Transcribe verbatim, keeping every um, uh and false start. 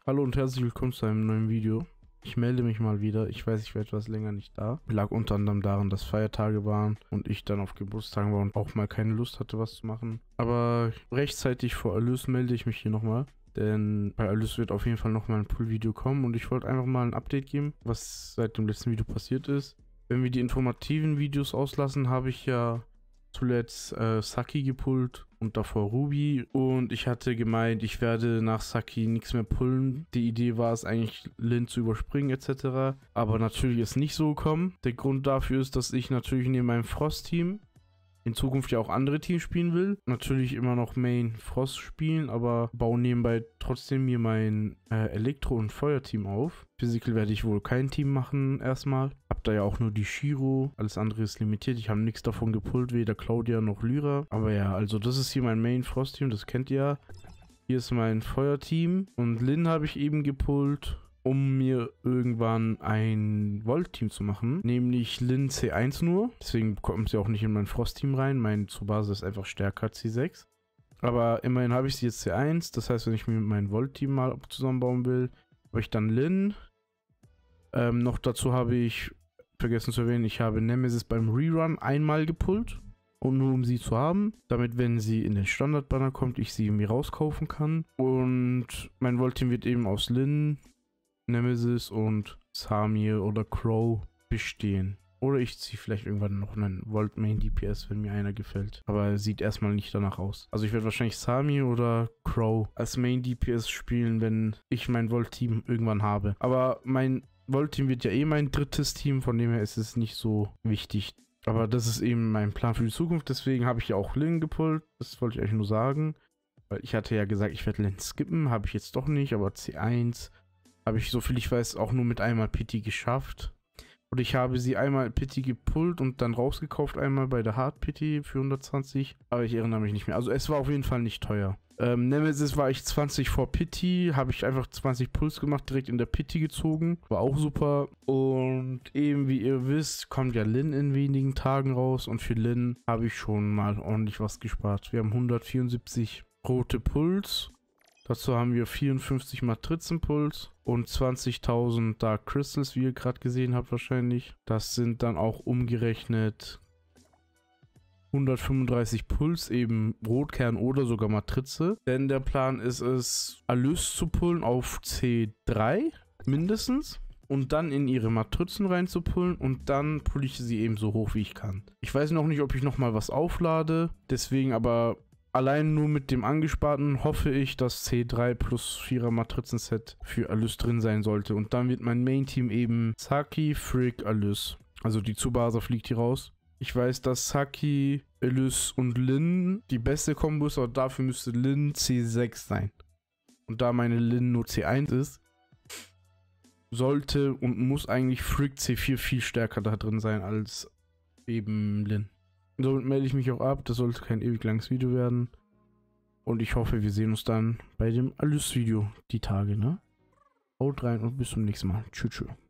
Hallo und herzlich willkommen zu einem neuen Video. Ich melde mich mal wieder. Ich weiß, ich war etwas länger nicht da. Lag unter anderem daran, dass Feiertage waren und ich dann auf Geburtstagen war und auch mal keine Lust hatte, was zu machen. Aber rechtzeitig vor Erlös melde ich mich hier nochmal. Denn bei Erlös wird auf jeden Fall nochmal ein Pool-Video kommen und ich wollte einfach mal ein Update geben, was seit dem letzten Video passiert ist. Wenn wir die informativen Videos auslassen, habe ich ja zuletzt äh, Saki gepullt und davor Ruby. Und ich hatte gemeint, ich werde nach Saki nichts mehr pullen. Die Idee war es eigentlich, Lin zu überspringen et cetera. Aber natürlich ist nicht so gekommen. Der Grund dafür ist, dass ich natürlich neben meinem Frost-Team in Zukunft ja auch andere Teams spielen will. Natürlich immer noch Main Frost spielen, aber baue nebenbei trotzdem mir mein äh, Elektro- und Feuerteam auf. Physical werde ich wohl kein Team machen erstmal. Hab da ja auch nur die Shiro. Alles andere ist limitiert. Ich habe nichts davon gepullt, weder Claudia noch Lyra. Aber ja, also das ist hier mein Main Frost Team, das kennt ihr ja. Hier ist mein Feuerteam. Und Lin habe ich eben gepullt, um mir irgendwann ein Volt-Team zu machen, nämlich Lin C eins nur. Deswegen kommt sie auch nicht in mein Frost-Team rein. Mein Tsubasa ist einfach stärker C sechs. Aber immerhin habe ich sie jetzt C eins. Das heißt, wenn ich mir mein Volt-Team mal zusammenbauen will, habe ich dann Lin. Ähm, noch dazu habe ich, vergessen zu erwähnen, ich habe Nemesis beim Rerun einmal gepullt. Und nur um sie zu haben, damit, wenn sie in den Standard-Banner kommt, ich sie mir rauskaufen kann. Und mein Volt-Team wird eben aus Lin, Nemesis und Samir oder Crow bestehen. Oder ich ziehe vielleicht irgendwann noch einen Volt Main D P S, wenn mir einer gefällt. Aber sieht erstmal nicht danach aus. Also ich werde wahrscheinlich Samir oder Crow als Main D P S spielen, wenn ich mein Volt-Team irgendwann habe. Aber mein Volt-Team wird ja eh mein drittes Team, von dem her ist es nicht so wichtig. Aber das ist eben mein Plan für die Zukunft, deswegen habe ich ja auch Lin gepullt. Das wollte ich euch nur sagen. Weil ich hatte ja gesagt, ich werde Lin skippen, habe ich jetzt doch nicht, aber C eins habe ich, so viel ich weiß, auch nur mit einmal Pity geschafft. Und ich habe sie einmal Pity gepullt und dann rausgekauft, einmal bei der Hard Pity für hundertzwanzig. Aber ich erinnere mich nicht mehr. Also es war auf jeden Fall nicht teuer. Ähm, Nemesis war ich zwanzig vor Pity. Habe ich einfach zwanzig Puls gemacht, direkt in der Pity gezogen. War auch super. Und eben wie ihr wisst, kommt ja Lin in wenigen Tagen raus. Und für Lin habe ich schon mal ordentlich was gespart. Wir haben hundertvierundsiebzig rote Puls. Dazu haben wir vierundfünfzig Matrizenpuls und zwanzigtausend Dark Crystals, wie ihr gerade gesehen habt wahrscheinlich. Das sind dann auch umgerechnet hundertfünfunddreißig Puls, eben Rotkern oder sogar Matrize. Denn der Plan ist es, Erlös zu pullen auf C drei mindestens. Und dann in ihre Matrizen reinzupullen und dann pulle ich sie eben so hoch wie ich kann. Ich weiß noch nicht, ob ich nochmal was auflade, deswegen aber... Allein nur mit dem Angesparten hoffe ich, dass C drei plus vierer Matrizen-Set für Erlös drin sein sollte. Und dann wird mein Main-Team eben Saki, Frick, Erlös. Also die Tsubasa fliegt hier raus. Ich weiß, dass Saki, Erlös und Lin die beste Kombo ist, aber dafür müsste Lin C sechs sein. Und da meine Lin nur C eins ist, sollte und muss eigentlich Frick C vier viel stärker da drin sein als eben Lin. Somit melde ich mich auch ab, das sollte kein ewig langes Video werden. Und ich hoffe, wir sehen uns dann bei dem Erlös-Video die Tage, ne? Haut rein und bis zum nächsten Mal. Tschüss, tschüss.